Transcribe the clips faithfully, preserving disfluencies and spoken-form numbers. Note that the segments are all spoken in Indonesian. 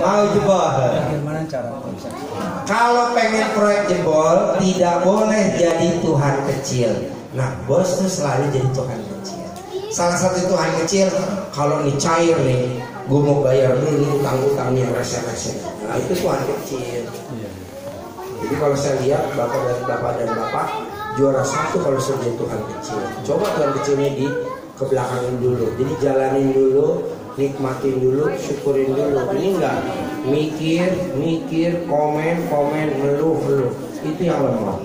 Mau jebol. Gimana cara bisa? Kalau pengen proyek jebol, tidak boleh jadi Tuhan kecil. Nah, bos tuh selalu jadi Tuhan kecil. Salah satu Tuhan kecil, kalau nih cair nih, gue mau bayar dulu utang-utangnya rese-rese. Nah, itu Tuhan kecil. Jadi kalau saya lihat bapak dan bapak dan bapak juara satu kalau sudah Tuhan kecil. Coba Tuhan kecilnya di kebelakangin dulu. Jadi jalanin dulu, nikmatin dulu, syukurin dulu. Ini enggak mikir, mikir, komen, komen, ngeluh, ngeluh. Itu yang lemah.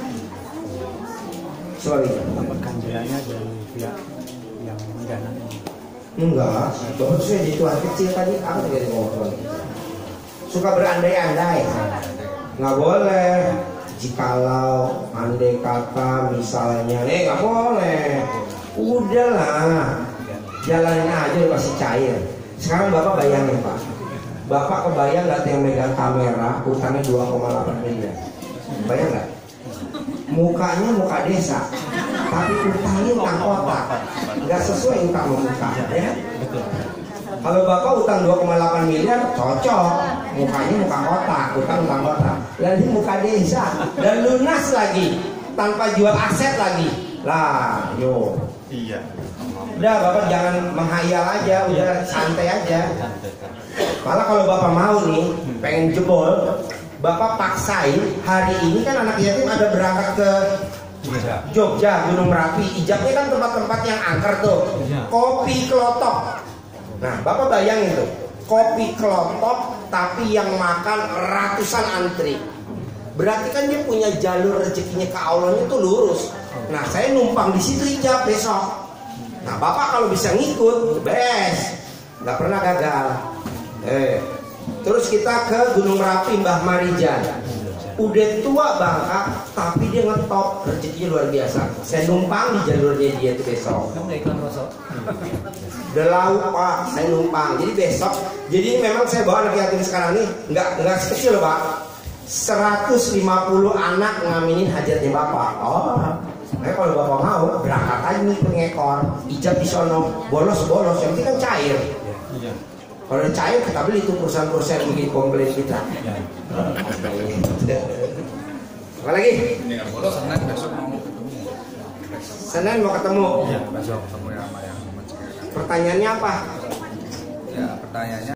Sorry. Dapatkan biayanya dari pihak yang mendanai. Enggak. Bapak saya di Tuhan kecil tadi apa dari ngomong? Suka berandai-andai. Nggak boleh. Jikalau andai kata misalnya, eh nggak boleh. Udahlah, jalanin aja masih cair. Sekarang bapak bayangin pak, bapak kebayang nggak yang megang kamera utangnya dua koma delapan miliar? Bayang nggak? Mukanya muka desa, tapi utangnya utang kota, nggak sesuai utang muka, ya? Kalau bapak utang dua koma delapan miliar cocok, mukanya muka kota, utang utang kota. Lalu muka desa dan lunas lagi, tanpa jual aset lagi. Lah, yo. Iya. Udah bapak jangan menghayal aja, udah santai aja. Malah kalau bapak mau nih, pengen jebol, bapak paksain hari ini kan anak yatim ada berangkat ke Jogja, Gunung Merapi, Ijabnya kan tempat-tempat yang angker tuh. Kopi Kelotok. Nah, bapak bayangin tuh, kopi Kelotok tapi yang makan ratusan antri. Berarti kan dia punya jalur rezekinya ke Allahnya tuh lurus. Nah, saya numpang di situ ijab besok. Nah, bapak kalau bisa ngikut, best, nggak pernah gagal. Eh, terus kita ke Gunung Merapi Mbah Marijan. Udah tua bangka, tapi dia ngetop, rezekinya luar biasa. Saya numpang di jalurnya dia tuh besok. Udah lauk pak, saya numpang. Jadi besok, jadi memang saya bawa anak yatim sekarang nih, nggak nggak sekecil pak. seratus lima puluh anak ngaminin hajatnya bapak. Oh, nah kalau bapak mau berangkat aja nih pengekor, ijab di sono, bolos-bolos, yang penting kan cair. Kalau cair kita beli itu perusahaan-perusahaan yang bikin komplain kita. Apa lagi? Senin besok mau ketemu. Senin mau ketemu. Iya, besok ketemu sama yang Pertanyaannya apa? Ya, pertanyaannya